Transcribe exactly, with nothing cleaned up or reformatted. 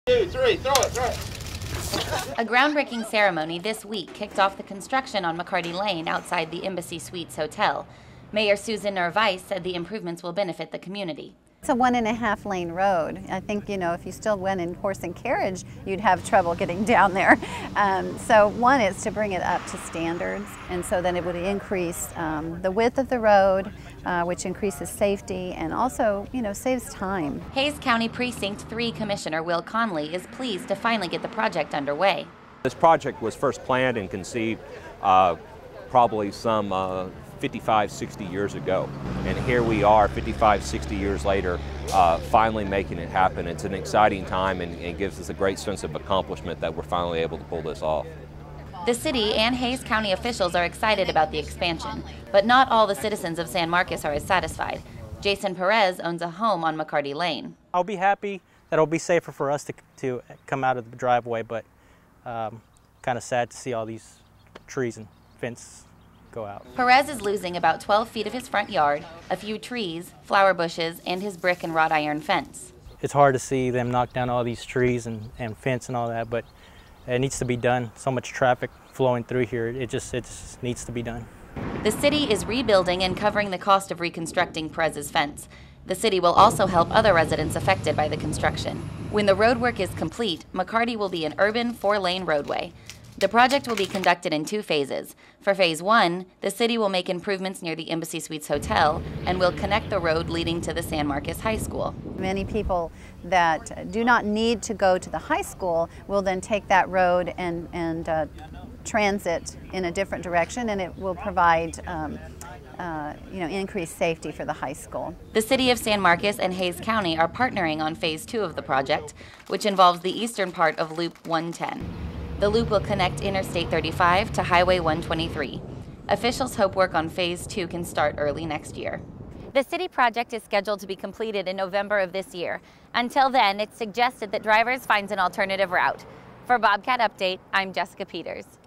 Two, three, throw it, throw it. A groundbreaking ceremony this week kicked off the construction on McCarty Lane outside the Embassy Suites Hotel. Mayor Susan Nervice said the improvements will benefit the community. It's a one and a half lane road. I think, you know, if you still went in horse and carriage, you'd have trouble getting down there. Um, so one is to bring it up to standards, and so then it would increase um, the width of the road, uh, which increases safety and also, you know, saves time. Hays County Precinct three Commissioner Will Conley is pleased to finally get the project underway. This project was first planned and conceived uh, probably some uh, fifty-five, sixty years ago. And here we are fifty-five, sixty years later, uh, finally making it happen. It's an exciting time and it gives us a great sense of accomplishment that we're finally able to pull this off. The city and Hays County officials are excited about the expansion, but not all the citizens of San Marcos are as satisfied. Jason Perez owns a home on McCarty Lane. I'll be happy that it'll be safer for us to, to come out of the driveway, but um, kind of sad to see all these trees and fence go out. Perez is losing about twelve feet of his front yard, a few trees, flower bushes, and his brick and wrought iron fence. It's hard to see them knock down all these trees and, and fence and all that, but it needs to be done. So much traffic flowing through here, it just, it just needs to be done. The city is rebuilding and covering the cost of reconstructing Perez's fence. The city will also help other residents affected by the construction. When the roadwork is complete, McCarty will be an urban four-lane roadway. The project will be conducted in two phases. For phase one, the city will make improvements near the Embassy Suites Hotel and will connect the road leading to the San Marcos High School. Many people that do not need to go to the high school will then take that road and, and uh, transit in a different direction, and it will provide um, uh, you know, increased safety for the high school. The city of San Marcos and Hays County are partnering on phase two of the project, which involves the eastern part of Loop one ten. The loop will connect Interstate thirty-five to Highway one twenty-three. Officials hope work on phase two can start early next year. The city project is scheduled to be completed in November of this year. Until then, it's suggested that drivers find an alternative route. For Bobcat Update, I'm Jessica Peters.